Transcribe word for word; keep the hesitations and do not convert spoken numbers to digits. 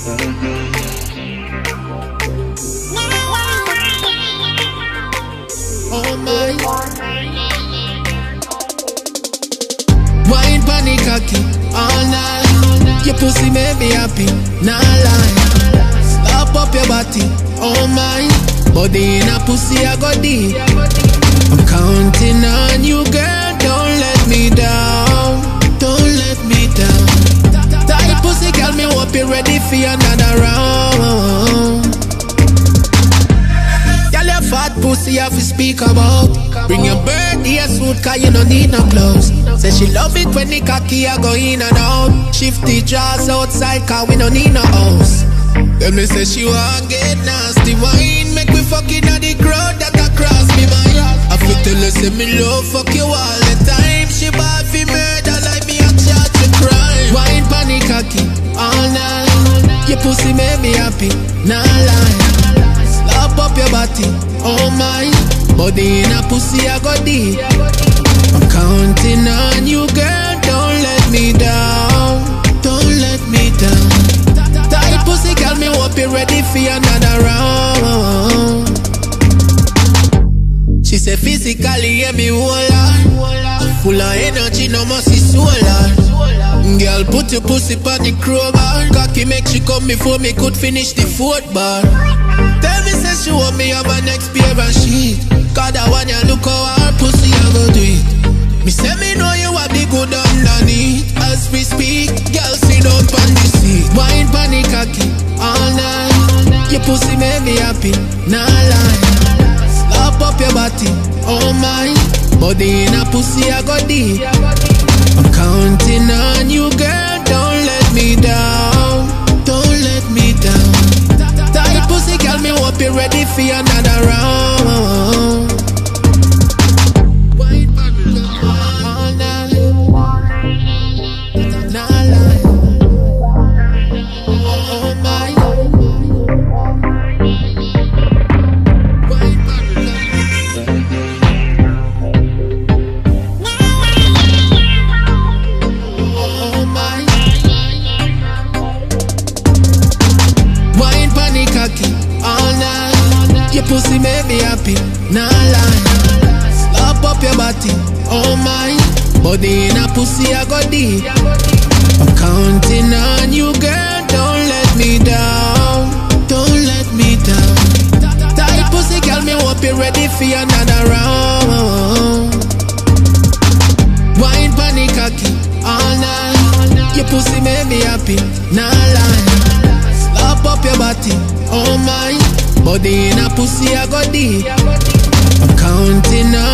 Oh my. Wine panic cocky all night. Your pussy make me happy, nah lie. Slap up your body, oh my. Body in a pussy I go deep. I'm counting on you, girl. Don't let me down. Don't let me down. Tight pussy, girl, me hope you ready for another round. Girl, your fat pussy have to speak about. Bring your birthday suit, cause you don't need no clothes. Say she love it when the cocky I go in and out. Shift the jaws outside, cause we don't need no house. Then me say she want get nasty wine. Make me fucking at the crowd that I cross me mind. I feel tell her say me love fuck you all the time. She bad fi murder like me a charge for crime. Wine panic cocky all night. Your pussy make me happy, nah lie. Slap up your body, oh my. Body in a pussy I go deep. I'm counting on you, girl. Don't let me down. Don't let me down. Tight pussy, girl, me hope you ready for another round. She say physically, yeah, me whole lot. Full of energy, no more see solar. Girl, put your pussy on the crowbar. Cocky make she come before me could finish the fourth bar. Tell me say she want me have a next pair of sheet. Cause that one you look how her pussy I go do it. Me say me know you have the good underneath. As we speak, girl sit down on the seat. Wine panic cocky all night. Your pussy make me happy, nah lie. Slap up your body, oh my. Body in a pussy I go deep. I'm counting on you, girl. Don't let me down. Don't let me down. Tight pussy, girl, me hope you ready for another round. Your pussy make me happy, nah lie. Slap up your body, oh my. Body in a pussy I go deep. I'm counting on you, girl. Don't let me down. Don't let me down. Tight pussy, girl, me hope you ready for another round. Wine panic cocky all night. Your pussy make me happy, nah lie. Slap up your body, oh my. Body in a pussy I go deep. I'm counting on